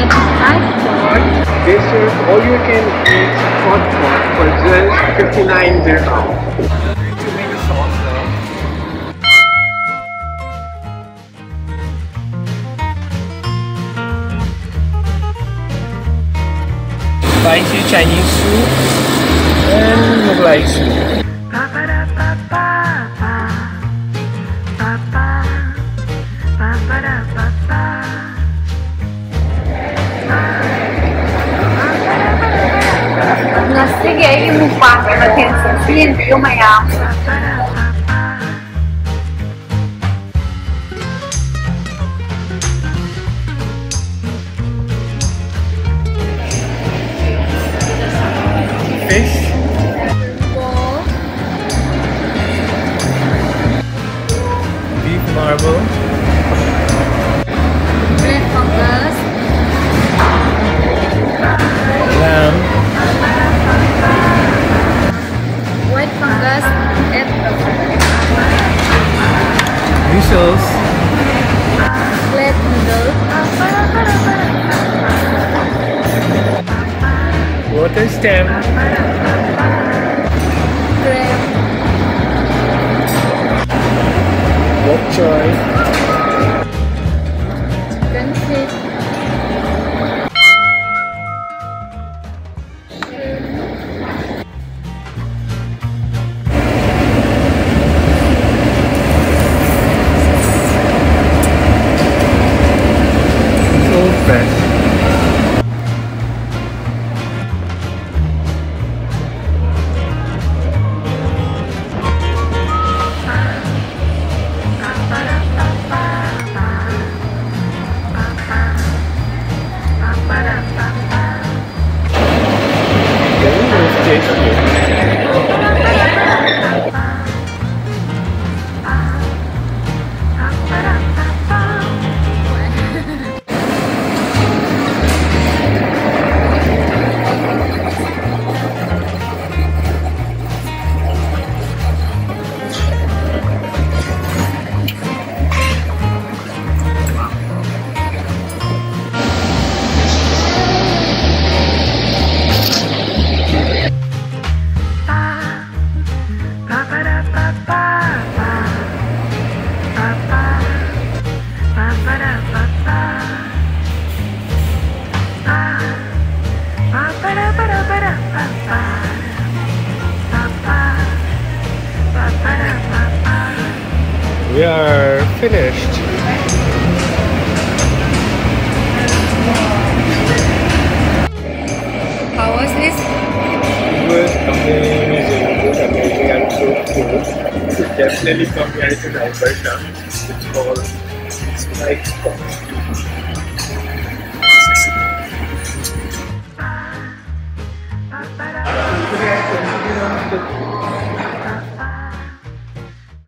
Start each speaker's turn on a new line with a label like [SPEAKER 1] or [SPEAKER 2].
[SPEAKER 1] at HOTPOT.
[SPEAKER 2] They serve all-you-can-eat hot pot for just 59 dirhams. Tomato sauce now. Spicy Chinese soup and Mughlai soup.
[SPEAKER 1] Sige, imupang natin sa silindo mayam.
[SPEAKER 2] Fish. Beef marble.
[SPEAKER 1] Red fungus.
[SPEAKER 2] Lamb.
[SPEAKER 1] White fungus and
[SPEAKER 2] Mussels.
[SPEAKER 1] flat noodle.
[SPEAKER 2] Water stem.
[SPEAKER 1] Crab.
[SPEAKER 2] Bok choy.
[SPEAKER 1] Chicken feet.
[SPEAKER 2] So fresh. We are finished.
[SPEAKER 1] How was this?
[SPEAKER 2] It was amazing. It was amazing and so cool. You should definitely come here to Barsha. It's called Night Spot.